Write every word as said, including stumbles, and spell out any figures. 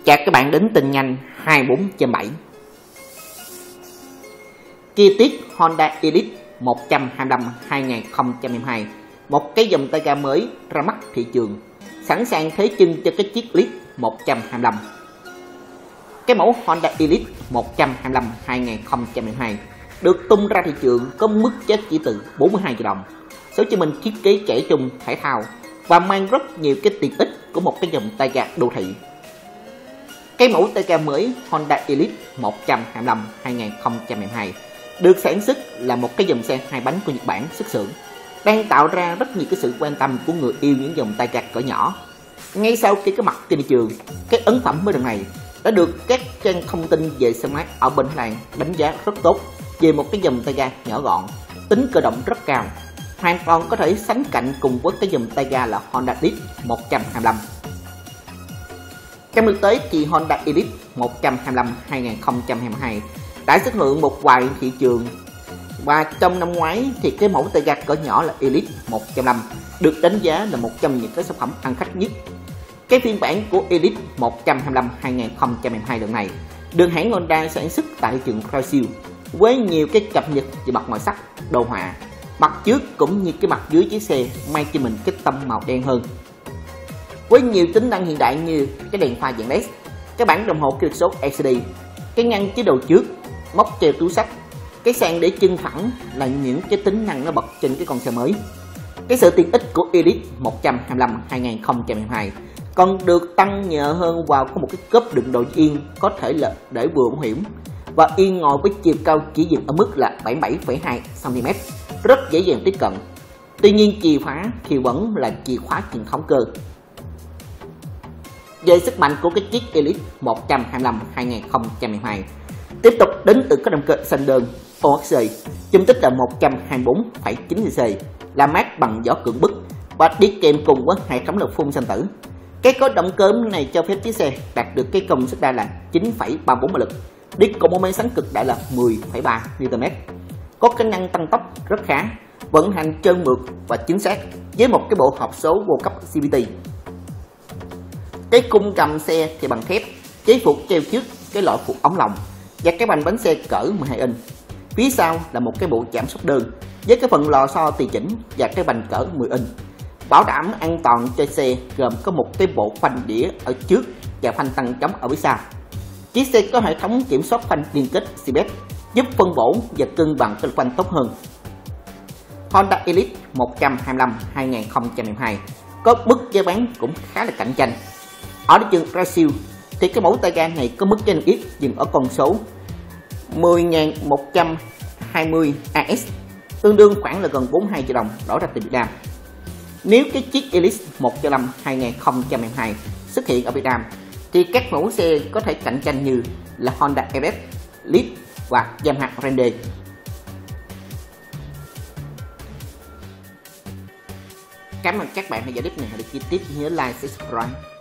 Chào các bạn đến tin nhanh hai mươi bốn trên bảy. Chi tiết Honda Elite một trăm hai mươi lăm hai không hai hai, một cái dòng tay ga mới ra mắt thị trường, sẵn sàng thế chân cho cái chiếc Elite một trăm hai mươi lăm. Cái mẫu Honda Elite một trăm hai mươi lăm hai không hai hai được tung ra thị trường có mức giá chỉ từ bốn mươi hai triệu đồng, sở cho mình thiết kế trẻ trung thể thao và mang rất nhiều cái tiện ích của một cái dòng tay ga đô thị. Cái mẫu tay ga mới Honda Elite một trăm hai mươi lăm hai không hai hai được sản xuất là một cái dòng xe hai bánh của Nhật Bản xuất xưởng, đang tạo ra rất nhiều cái sự quan tâm của người yêu những dòng tay ga cỡ nhỏ. Ngay sau khi có mặt trên thị trường, cái ấn phẩm mới lần này đã được các trang thông tin về xe máy ở bên Thái Lan đánh giá rất tốt về một cái dòng tay ga nhỏ gọn, tính cơ động rất cao, hoàn toàn có thể sánh cạnh cùng với cái dòng tay ga là Honda Elite một trăm hai mươi lăm. Trong thực tế thì Honda Elite một trăm hai mươi lăm hai không hai hai đã xuất hiện một vài thị trường, và trong năm ngoái thì cái mẫu tay ga cỡ nhỏ là Elite một trăm hai mươi lăm được đánh giá là một trong những cái sản phẩm ăn khách nhất. Cái phiên bản của Elite một trăm hai mươi lăm hai không hai hai lần này được hãng Honda sản xuất tại thị trường Brazil với nhiều cái cập nhật về mặt màu sắc, đồ họa, mặt trước cũng như cái mặt dưới chiếc xe mang cho mình cái tông màu đen hơn, với nhiều tính năng hiện đại như cái đèn pha dạng led, cái bảng đồng hồ kỹ thuật số lờ xê đê, cái ngăn chế độ trước, móc treo túi xách, cái sàn để chân thẳng là những cái tính năng nó bật trên cái con xe mới. Cái sự tiện ích của Elite một trăm hai mươi lăm hai không hai hai còn được tăng nhờ hơn vào có một cái cốp đựng đồ yên có thể là để vừa bảo hiểm, và yên ngồi với chiều cao chỉ dừng ở mức là bảy mươi bảy phẩy hai xăng ti mét, rất dễ dàng tiếp cận. Tuy nhiên chìa khóa thì vẫn là chìa khóa truyền thống cơ. Về sức mạnh của cái chiếc Elite một trăm hai mươi lăm hai không hai hai tiếp tục đến từ các động cơ xanh đơn o ếch xê, dung tích là một trăm hai mươi bốn phẩy chín xê xê, làm mát bằng gió cưỡng bức và đi kèm cùng với hệ thống lực phun xăng tử. Cái có động cơ này cho phép chiếc xe đạt được cái công suất đa là chín phẩy ba mươi bốn mã lực, đi cùng một máy sáng cực đại là mười phẩy ba Newton per mét, có khả năng tăng tốc rất khá, vận hành trơn mượt và chính xác với một cái bộ hộp số vô cấp xê vê tê. Cái khung cầm xe thì bằng thép, chế phục treo trước cái loại phụ ống lồng và cái bánh bánh xe cỡ mười hai inch. Phía sau là một cái bộ chạm sóc đơn với cái phần lò xo tùy chỉnh và cái bánh cỡ mười inch, bảo đảm an toàn cho xe, gồm có một cái bộ phanh đĩa ở trước và phanh tăng chống ở phía sau. Chiếc xe có hệ thống kiểm soát phanh liên kết xê bê ét giúp phân bổ và cân bằng cái phanh tốt hơn. Honda Elite một trăm hai mươi lăm hai không hai hai có mức giá bán cũng khá là cạnh tranh. Ở thị trường Brazil thì cái mẫu tay ga này có mức giá niêm yết dừng ở con số mười nghìn một trăm hai mươi a ét, tương đương khoảng là gần bốn mươi hai triệu đồng đổi ra từ Việt Nam. Nếu cái chiếc Elite một trăm hai mươi lăm hai không hai hai xuất hiện ở Việt Nam thì các mẫu xe có thể cạnh tranh như là Honda Everest, Leaf và Yamaha Grande. Cảm ơn các bạn đã theo dõi clip này. Hãy để chi tiết nhớ like, subscribe.